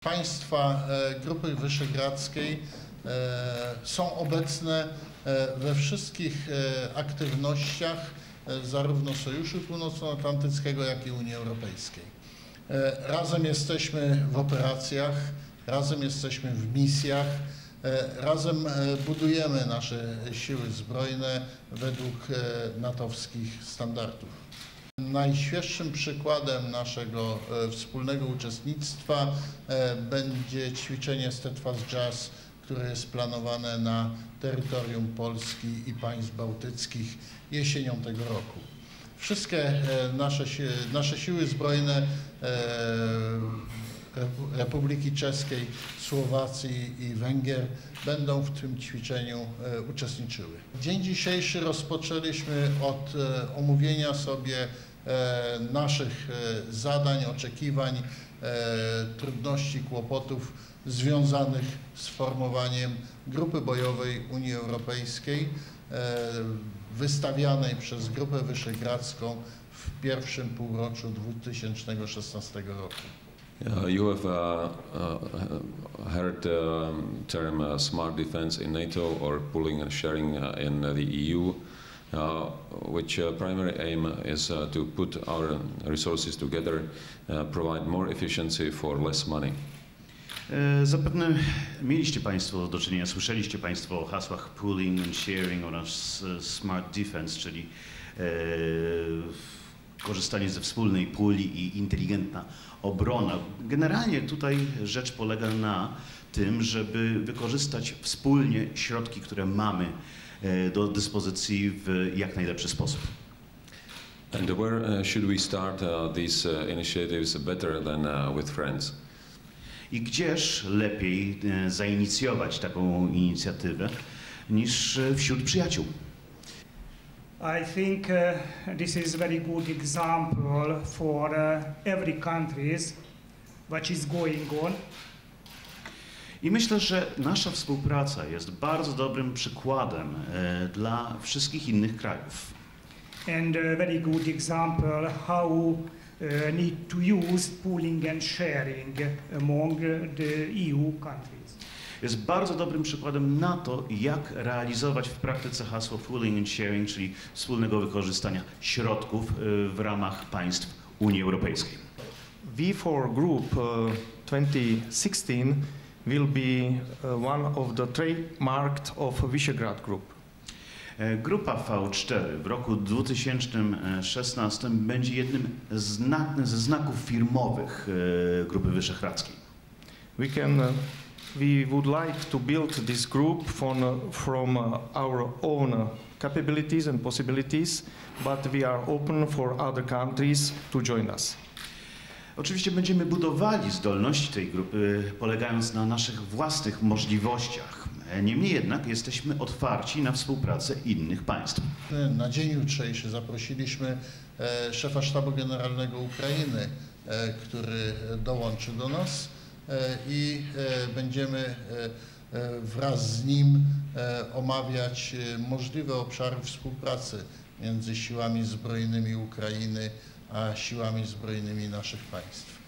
Państwa Grupy Wyszehradzkiej są obecne we wszystkich aktywnościach zarówno Sojuszu Północnoatlantyckiego, jak i Unii Europejskiej. Razem jesteśmy w operacjach, razem jesteśmy w misjach, razem budujemy nasze siły zbrojne według natowskich standardów. Najświeższym przykładem naszego wspólnego uczestnictwa będzie ćwiczenie Steadfast Jazz, które jest planowane na terytorium Polski i państw bałtyckich jesienią tego roku. Wszystkie nasze siły zbrojne Republiki Czeskiej, Słowacji i Węgier będą w tym ćwiczeniu uczestniczyły. Dzień dzisiejszy rozpoczęliśmy od omówienia sobie naszych zadań, oczekiwań, trudności, kłopotów związanych z formowaniem grupy bojowej Unii Europejskiej wystawianej przez Grupę Wyszehradzką w pierwszym półroczu 2016 roku. You have heard the term smart defense in NATO or pooling and sharing in the EU, which primary aim is to put our resources together, provide more efficiency for less money. Zapewne mieliście Państwo do czynienia, słyszeliście Państwo o hasłach pooling and sharing oraz smart defense, czyli korzystanie ze wspólnej puli i inteligentna obrona. Generalnie tutaj rzecz polega na tym, żeby wykorzystać wspólnie środki, które mamy do dyspozycji w jak najlepszy sposób. And where should we start these initiatives better than with friends? I gdzież lepiej zainicjować taką inicjatywę niż wśród przyjaciół? I think this is a very good example for every country what is going on. I myślę, że nasza współpraca jest bardzo dobrym przykładem dla wszystkich innych krajów. And a very good example how need to use pooling and sharing among the EU countries. Jest bardzo dobrym przykładem na to, jak realizować w praktyce hasło pooling and sharing, czyli wspólnego wykorzystania środków w ramach państw Unii Europejskiej. V4 Group 2016 will be one of the trademarks of Visegrad Group. Grupa V4 w roku 2016 będzie jednym ze znaków firmowych Grupy Wyszehradzkiej. We would like to build this group from our own capabilities and possibilities, but we are open for other countries to join us. Oczywiście będziemy budowali zdolności tej grupy, polegając na naszych własnych możliwościach. Niemniej jednak jesteśmy otwarci na współpracę innych państw. Na dzień jutrzejszy zaprosiliśmy szefa Sztabu Generalnego Ukrainy, który dołączy do nas i będziemy wraz z nim omawiać możliwe obszary współpracy między siłami zbrojnymi Ukrainy a siłami zbrojnymi naszych państw.